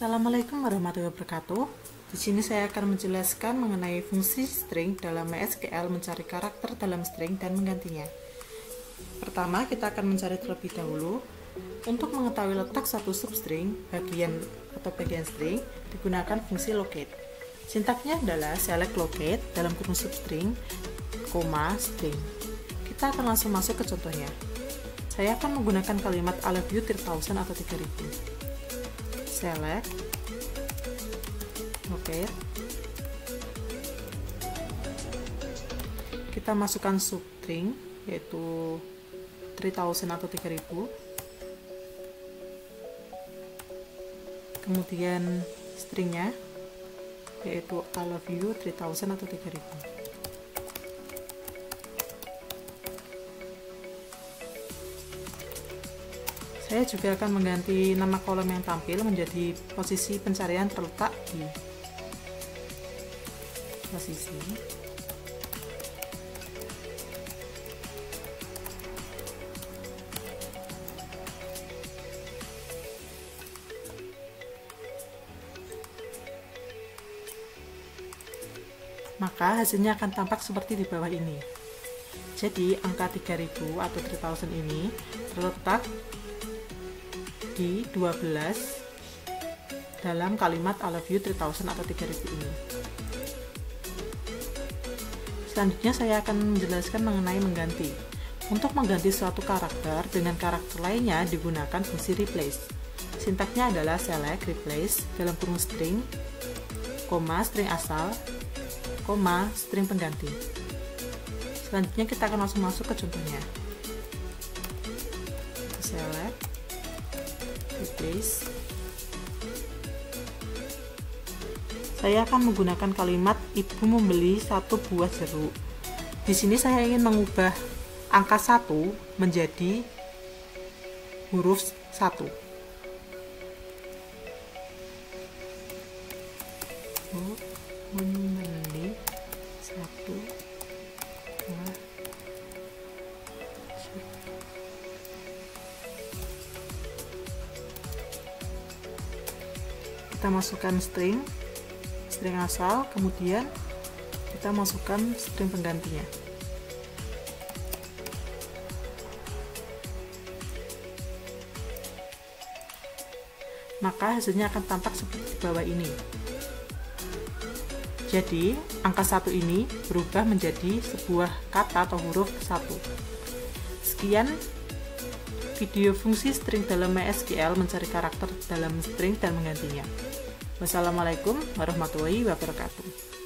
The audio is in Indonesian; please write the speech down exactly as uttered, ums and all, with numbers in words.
Assalamualaikum warahmatullahi wabarakatuh. Di sini saya akan menjelaskan mengenai fungsi string dalam M S Q L, mencari karakter dalam string dan menggantinya. Pertama, kita akan mencari terlebih dahulu. Untuk mengetahui letak satu substring, bagian atau bagian string, digunakan fungsi locate. Sintaksnya adalah select locate dalam kurung substring, koma, string. Kita akan langsung masuk ke contohnya. Saya akan menggunakan kalimat I love you tiga ribu atau tiga ribu. Select locate, kita masukkan substring yaitu tiga ribu atau tiga ribu, kemudian stringnya yaitu I love you tiga ribu atau tiga ribu. Saya juga akan mengganti nama kolom yang tampil menjadi posisi pencarian terletak di posisi. Maka hasilnya akan tampak seperti di bawah ini. Jadi angka tiga ribu atau tiga ribu ini terletak di dua belas dalam kalimat I love you tiga ribu atau tiga ribu ini. Selanjutnya saya akan menjelaskan mengenai mengganti. Untuk mengganti suatu karakter dengan karakter lainnya digunakan fungsi replace. Sintaksnya adalah select replace dalam kurung string, koma, string asal, koma, string pengganti. Selanjutnya kita akan langsung masuk ke contohnya. Select replace. Saya akan menggunakan kalimat ibu membeli satu buah jeruk. Di sini saya ingin mengubah angka satu menjadi huruf satu. Ibu membeli satu buah jeruk. Kita masukkan string string asal, kemudian kita masukkan string penggantinya. Maka hasilnya akan tampak seperti di bawah ini. Jadi angka satu ini berubah menjadi sebuah kata atau huruf satu. Sekian video fungsi string dalam M S Q L, mencari karakter dalam string dan menggantinya. Wassalamualaikum warahmatullahi wabarakatuh.